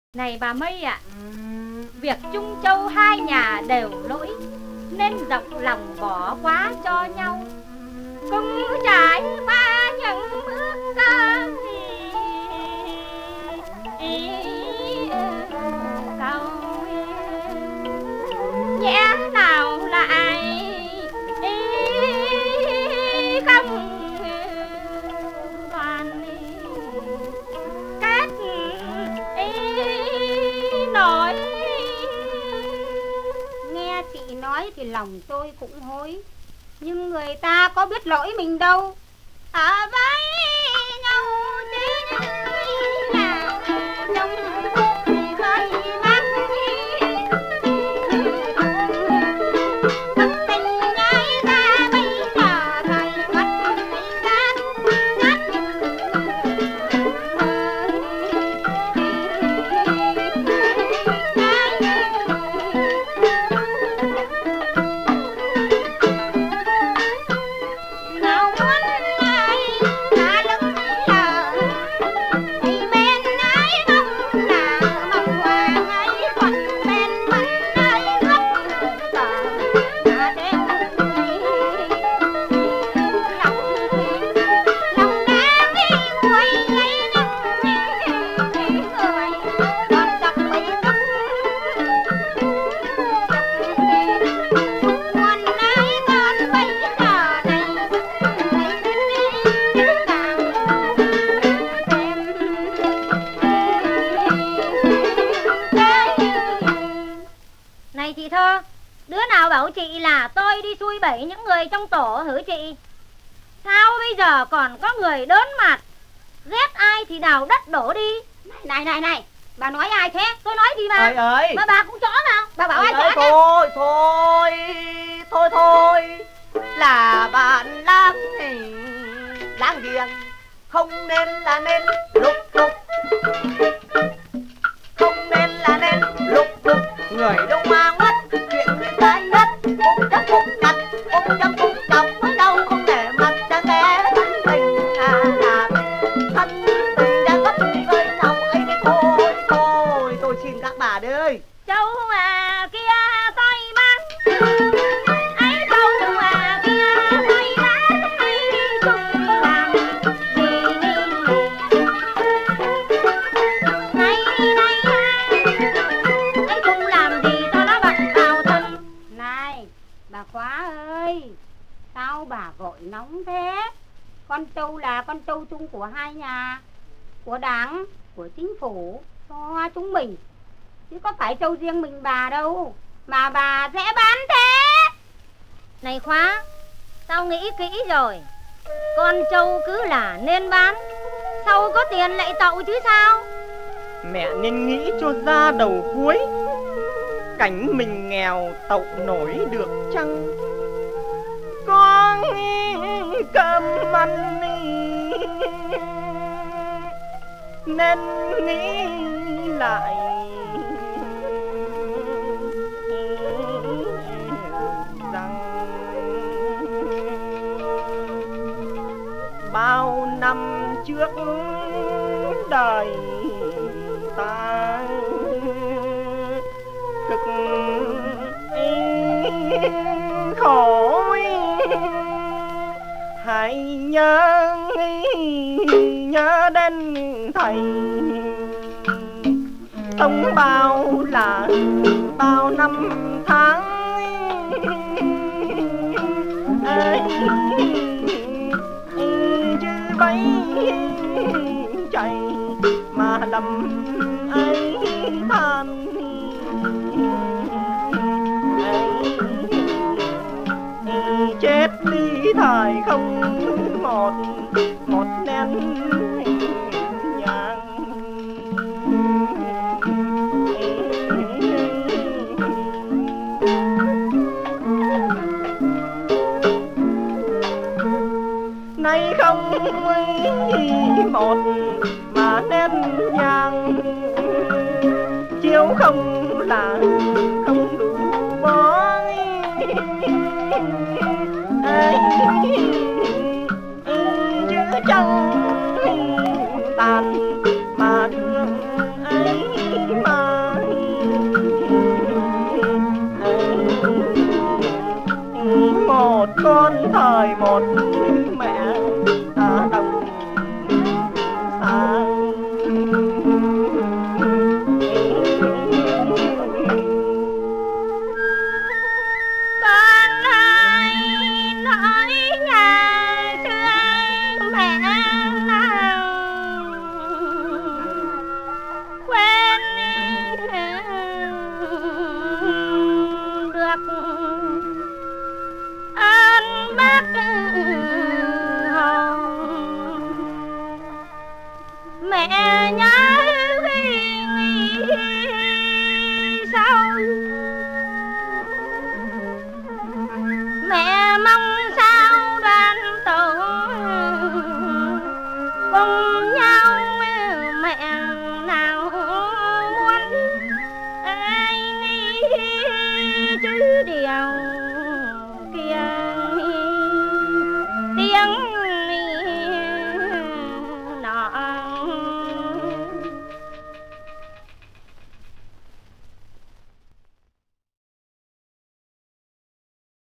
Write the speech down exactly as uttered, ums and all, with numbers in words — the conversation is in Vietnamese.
Này bà Mây ạ, à, việc Trung Châu hai nhà đều lỗi, nên rộng lòng bỏ quá cho nhau, cùng trải qua những bước ca cầu nhẽ nào lại không đoàn kết nổi. Nghe chị nói thì lòng tôi cũng hối, nhưng người ta có biết lỗi mình đâu. Ở với nhau tí nào trong với mắt tâm tình nhái ra bây giờ thời mất giác ngắt. Chị là tôi đi xui bẫy những người trong tổ hử chị? Sao bây giờ còn có người đớn mặt, ghét ai thì đào đất đổ đi. Này này này, bà nói ai thế? Tôi nói gì mà ơi ơi, mà bà cũng chó nào? Bà bảo ơi ai ơi, chó thôi thôi thôi thôi là bạn láng láng giềng, không nên là nên lục lục, không nên là nên lục lục. Người đâu mang mất chuyện người ta nhất, cũng chấp cũng chặt cũng chấp cũng chọc, mới đâu không để mặt cho nghe thân tình à là thân tình đã gấp ơi nhau ấy. Thôi thôi tôi xin các bà đi ơi. Châu à kia tôi bán ấy, châu à kia tôi bán ấy, chung làm gì này này ấy, chung làm gì cho nó bận vào thân. Này bà Khóa ơi, sao bà vội nóng thế? Con trâu là con trâu chung của hai nhà, của đảng, của chính phủ, cho chúng mình, chứ có phải trâu riêng mình bà đâu mà bà sẽ bán thế. Này Khóa, tao nghĩ kỹ rồi, con trâu cứ là nên bán, sau có tiền lại tậu chứ sao. Mẹ nên nghĩ cho ra đầu cuối, cảnh mình nghèo tậu nổi được chăng? Con cơm ăn nên nghĩ lại rằng bao năm trước đời ta cực khổ, hãy nhớ nhớ đến thầy. Sống bao là bao năm tháng ấy, chứ bấy chạy mà đầm ấy than ấy, chết đi thời không một một nén nhang. Nay không một mà nén nhang, chiếu không là không đủ bó ấy, chứ chẳng tàn mà đường ấy đời một mẹ à, đồng sang. Con ơi nói nhà xưa mẹ nào quên được ơn bác Hồ. Mẹ nhớ sao mẹ mong sao đoàn tụ cùng nhau, mẹ nào muốn ai chứ điều kia